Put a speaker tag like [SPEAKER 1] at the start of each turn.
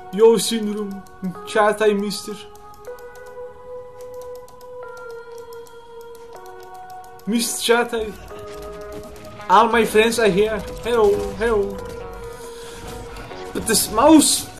[SPEAKER 1] Yo syndrome. Chat I mister. Missed chat I. All my friends are here. Hello, hello. But this mouse